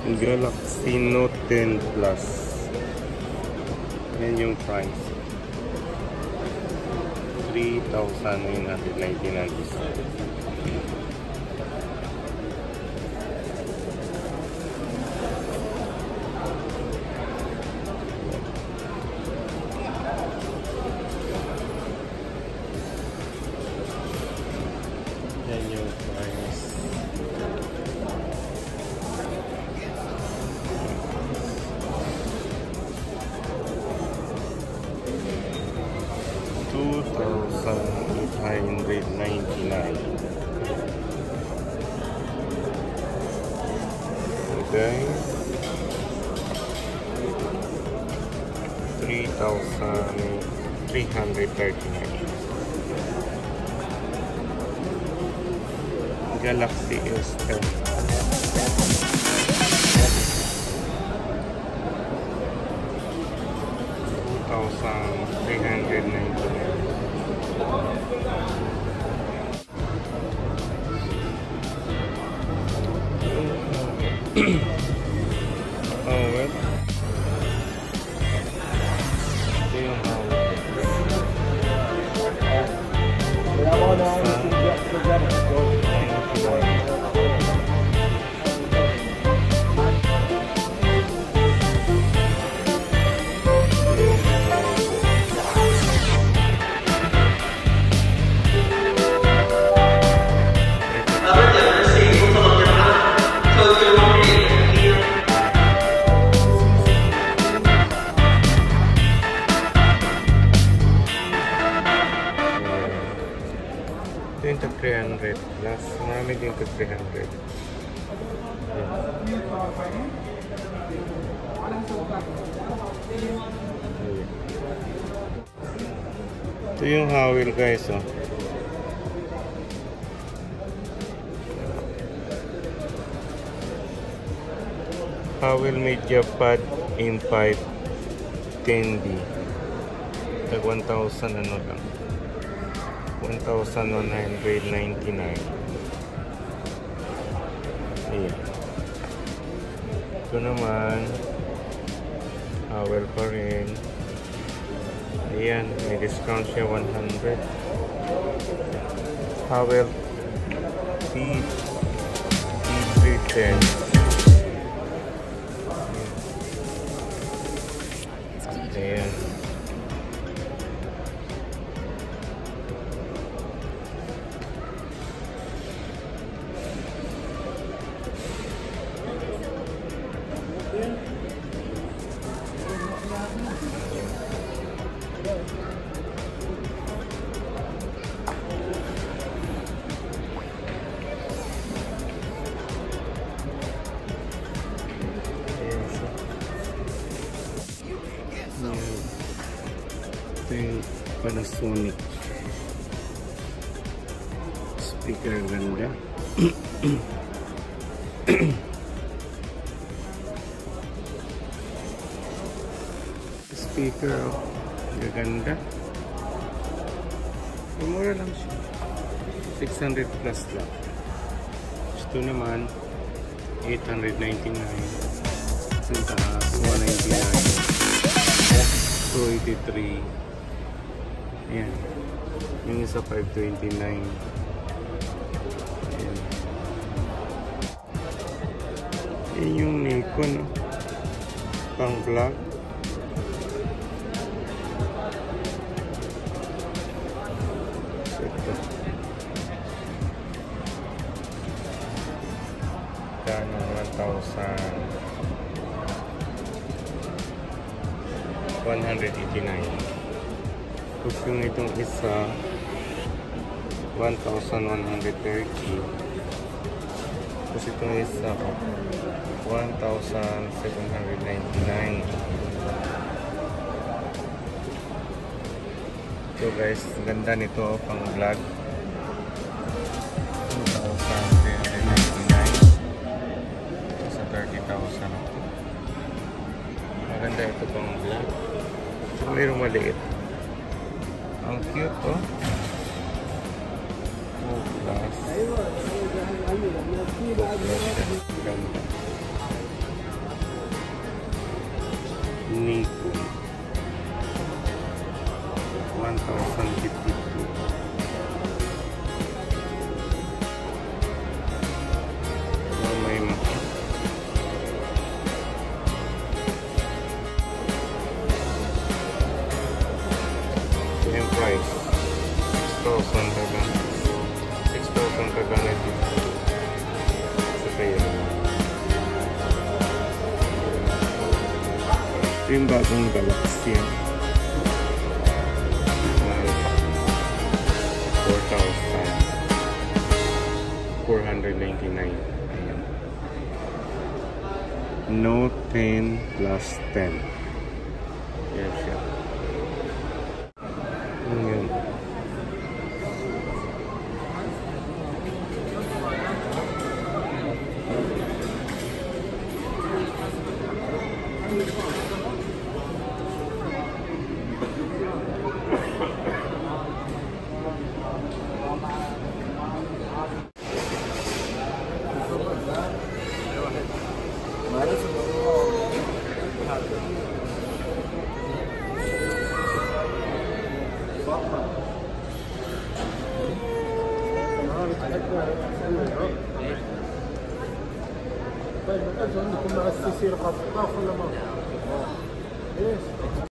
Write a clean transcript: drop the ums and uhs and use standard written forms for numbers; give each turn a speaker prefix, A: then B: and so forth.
A: Galaxy Note 10 Plus. Yan yung price. 3,999. Yan yung price. $2,899. Okay. 3,339. Galaxy S10. Oh, well. Ito yung tag 300 plus. Marami din tag 300. Ito yung Howell guys, oh. Howell MediaPad M5 10D. Tag 1,000 ano lang. 1,199. Ayan. Ito naman Howell pa rin. Ayan, may discount siya 100. Howell P310. Ayan. Ito yung Panasonic speaker, ganda. Speaker, oh, gaganda. Mura lang siya, 600 plus lang. Ito naman 899. Sa taas 199, 283. Ayan. Yung isa 529. Ayan. Ayan yung Nikon, no? Pang vlog. Ito. Kano 1,189. Tapos yung itong isa 1,130. Tapos itong isa 1,799. So guys, ganda nito pang vlog. 2,399 sa 30,000. Maganda ito pang vlog. So mayroong maliit. Ang cute, oh. Oh, plus. Ganda. yung bagong Galaxy. 4,499. Ayan. Note 10 plus 10. Ayan siya. Ayan.
B: طيب عندكم مع السيسير خاصة ولا ما؟